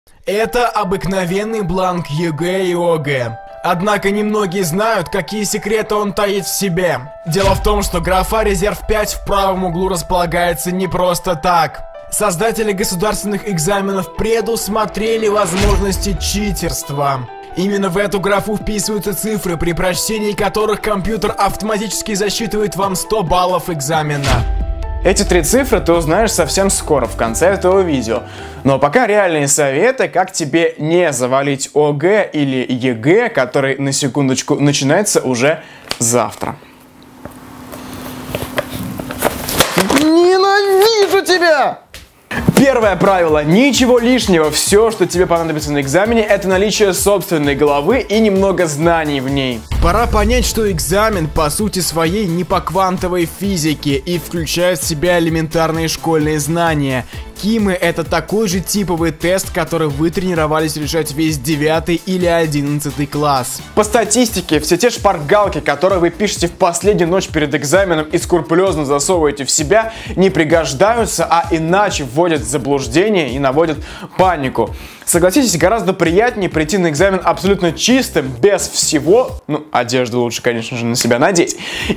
Это обыкновенный бланк ЕГЭ и ОГЭ. Однако немногие знают, какие секреты он таит в себе. Дело в том, что графа «Резерв 5» в правом углу располагается не просто так. Создатели государственных экзаменов предусмотрели возможности читерства. Именно в эту графу вписываются цифры, при прочтении которых компьютер автоматически засчитывает вам 100 баллов экзамена. Эти 3 цифры ты узнаешь совсем скоро, в конце этого видео. Но пока реальные советы, как тебе не завалить ОГЭ или ЕГЭ, который, на секундочку, начинается уже завтра. Ненавижу тебя! Первое правило. Ничего лишнего. Все, что тебе понадобится на экзамене, это наличие собственной головы и немного знаний в ней. Пора понять, что экзамен по сути своей не по квантовой физике и включает в себя элементарные школьные знания. КИМы — это такой же типовый тест, который вы тренировались решать весь 9 или 11 класс. По статистике, все те шпаргалки, которые вы пишете в последнюю ночь перед экзаменом и скрупулезно засовываете в себя, не пригождаются, а иначе вводят в заблуждение и наводят панику. Согласитесь, гораздо приятнее прийти на экзамен абсолютно чистым, без всего, одежду лучше, конечно же, на себя надеть,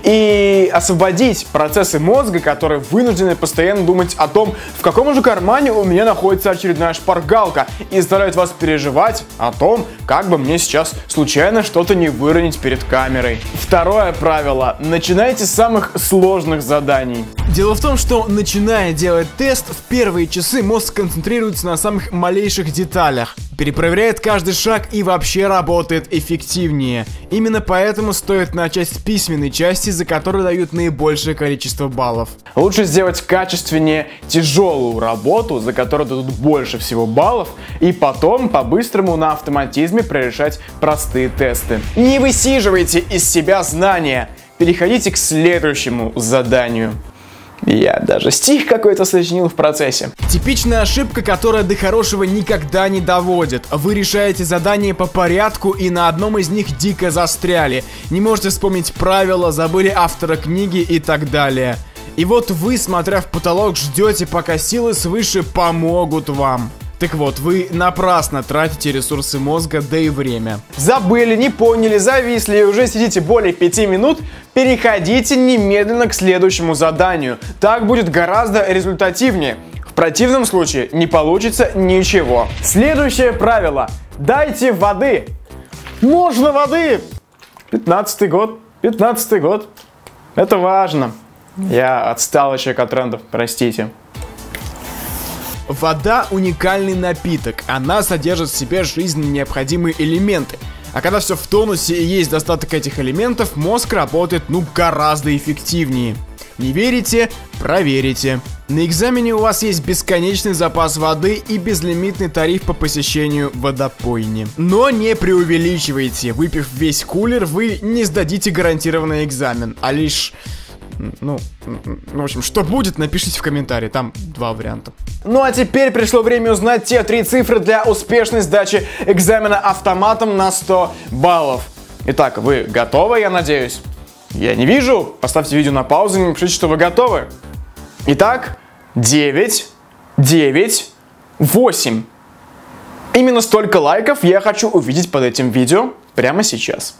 и освободить процессы мозга, которые вынуждены постоянно думать о том, в каком же кармане у меня находится очередная шпаргалка, и заставляют вас переживать о том, как бы мне сейчас случайно что-то не выронить перед камерой. Второе правило. Начинайте с самых сложных заданий. Дело в том, что, начиная делать тест, в первые часы мозг концентрируется на самых малейших деталях, перепроверяет каждый шаг и вообще работает эффективнее. Именно поэтому стоит начать с письменной части, за которую дают наибольшее количество баллов. Лучше сделать качественнее тяжелую работу, за которую дадут больше всего баллов, и потом по-быстрому на автоматизме прорешать простые тесты. Не высиживайте из себя знания, переходите к следующему заданию. Я даже стих какой-то сочинил в процессе. Типичная ошибка, которая до хорошего никогда не доводит. Вы решаете задание по порядку и на одном из них дико застряли. Не можете вспомнить правила, забыли автора книги и так далее. И вот вы, смотря в потолок, ждете, пока силы свыше помогут вам. Так вот, вы напрасно тратите ресурсы мозга, да и время. Забыли, не поняли, зависли и уже сидите более 5 минут? Переходите немедленно к следующему заданию. Так будет гораздо результативнее. В противном случае не получится ничего. Следующее правило. Дайте воды. Можно воды. 15-й год. 15-й год. Это важно. Я отстал еще от трендов, простите. Вода — уникальный напиток, она содержит в себе жизненно необходимые элементы. А когда все в тонусе и есть достаток этих элементов, мозг работает гораздо эффективнее. Не верите? Проверите. На экзамене у вас есть бесконечный запас воды и безлимитный тариф по посещению водопойни. Но не преувеличивайте, выпив весь кулер, вы не сдадите гарантированный экзамен, а лишь... в общем, что будет, напишите в комментарии, там 2 варианта. Ну а теперь пришло время узнать те 3 цифры для успешной сдачи экзамена автоматом на 100 баллов. Итак, вы готовы, я надеюсь? Я не вижу. Поставьте видео на паузу и напишите, что вы готовы. Итак, 9, 9, 8. Именно столько лайков я хочу увидеть под этим видео прямо сейчас.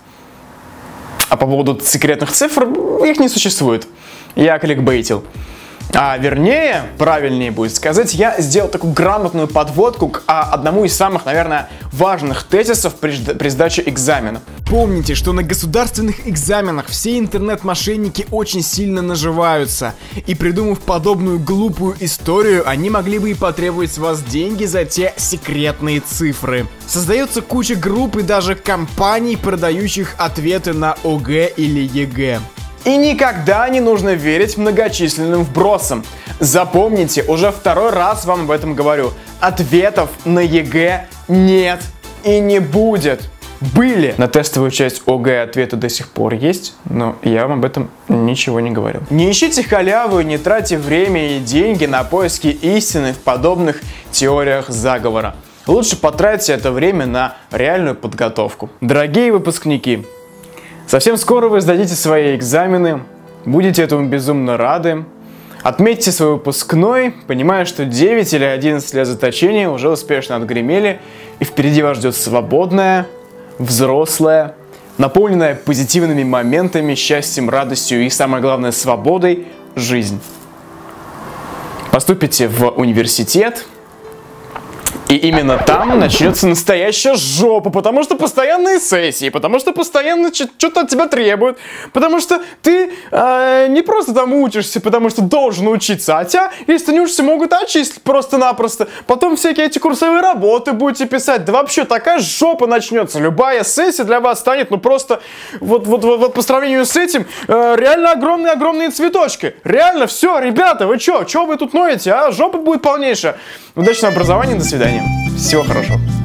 А по поводу секретных цифр, их не существует. Я кликбейтил. А вернее, правильнее будет сказать, я сделал такую грамотную подводку к одному из самых, наверное, важных тезисов при сдаче экзамена. Помните, что на государственных экзаменах все интернет-мошенники очень сильно наживаются. И придумав подобную глупую историю, они могли бы и потребовать с вас деньги за те секретные цифры. Создается куча групп и даже компаний, продающих ответы на ОГЭ или ЕГЭ. И никогда не нужно верить многочисленным вбросам. Запомните, уже 2-й раз вам об этом говорю. Ответов на ЕГЭ нет и не будет. Были. На тестовую часть ОГЭ ответы до сих пор есть, но я вам об этом ничего не говорил. Не ищите халяву и не тратьте время и деньги на поиски истины в подобных теориях заговора. Лучше потратьте это время на реальную подготовку. Дорогие выпускники, совсем скоро вы сдадите свои экзамены, будете этому безумно рады. Отметьте свой выпускной, понимая, что 9 или 11 лет заточения уже успешно отгремели, и впереди вас ждет свободная, взрослая, наполненная позитивными моментами, счастьем, радостью и, самое главное, свободой жизнь. Поступите в университет, и именно там начнется настоящая жопа, потому что постоянные сессии, потому что постоянно что-то от тебя требуют, потому что ты не просто там учишься, потому что должен учиться, а тебя, если ты не учишься, могут отчислить просто-напросто. Потом всякие эти курсовые работы будете писать, да вообще такая жопа начнется. Любая сессия для вас станет, ну просто, вот по сравнению с этим, реально огромные цветочки. Реально, все, ребята, вы чё вы тут ноете, а? Жопа будет полнейшая. Удачного образования, до свидания. Всего хорошего.